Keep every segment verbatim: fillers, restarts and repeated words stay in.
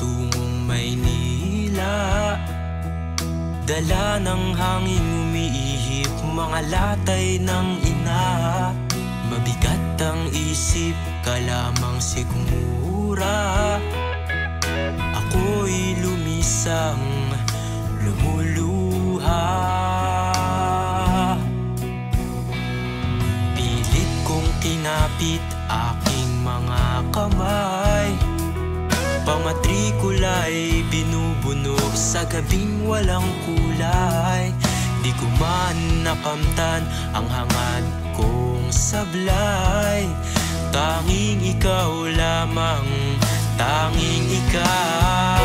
patungong Maynila. Dala ng hangin umiihip, mga latay ng ina. Mabigat ang isip, ka lamang sigmura. Ako'y lumisang, lumuluha. Pilit kong kinapit aking mga kamay. Pamatrikula'y binubunog sa gabing walang kulay. Di ko man nakamtan ang hangad kong sablay. Tanging ikaw lamang, tanging ikaw.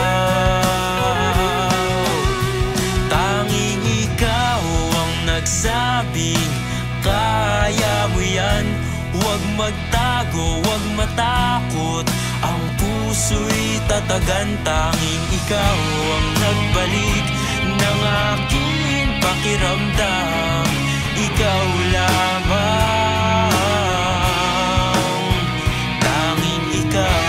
Tanging ikaw ang nagsabing kaya mo yan. Huwag magtago, huwag matakot, ang puso'y tatagan. Tanging ikaw ang nagbalik ng aking pakiramdam. Ikaw lamang, tanging ikaw.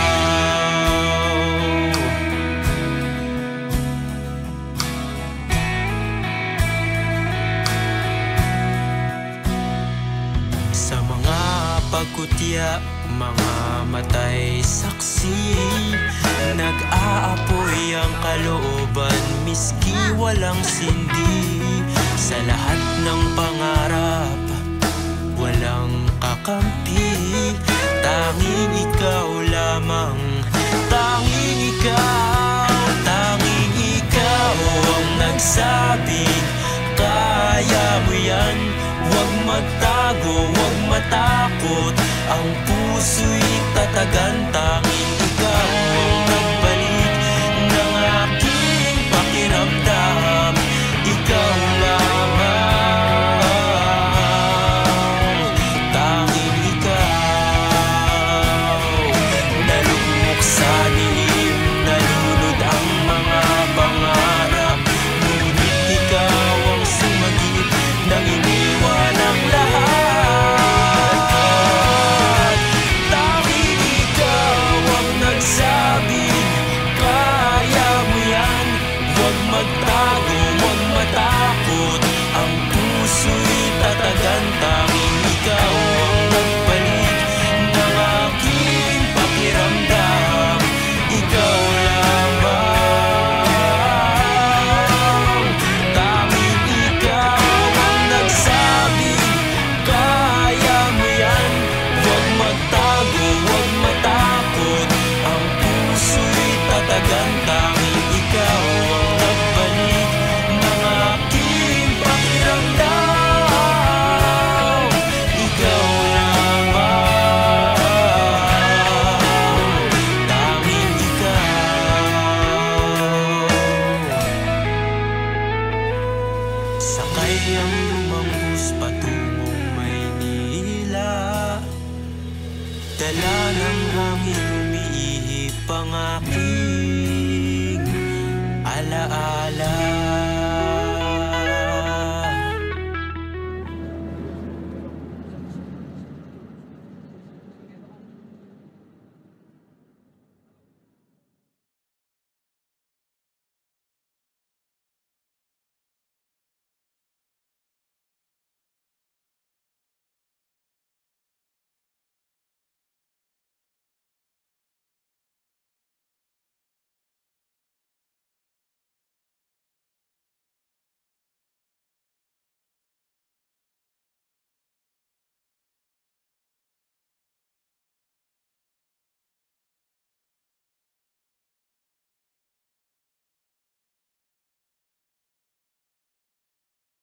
Sa mga pagkutya, mga matay saksi, nag-aapoy ang kalooban, miski walang sindi. Sa lahat ng pangarap, walang kakampi. Tanging ikaw lamang, tanging ikaw. Tanging ikaw ang nagsabing kaya mo yan. Huwag magtago, huwag matakot, ang puso'y tatagan. Tanging ikaw ang nagbalik ng aking pakiramdam. Ikaw lamang, tanging ikaw. Nalugmok sa dilim, nalunod ang mga pangarap. Ngunit ikaw ang sumagip nang iniwan ang lahat. Tanging ikaw ang nagsabing kaya mo yan. Huwag magtago, huwag matakot, ang puso'y tatagan. Tanging ikaw ang nagbalik ng aking pakiramdam. Ikaw lamang, tanging ikaw ang nagsabing kaya mo yan. Huwag magtago, huwag matakot, ang puso'y tatagan. Tanging ikaw ang nagbalik ng aking pakiramdam. Ikaw lamang, tanging ikaw. Sakay ang lumang bus patungong Maynila. Dala ng hangin umiihip ang aking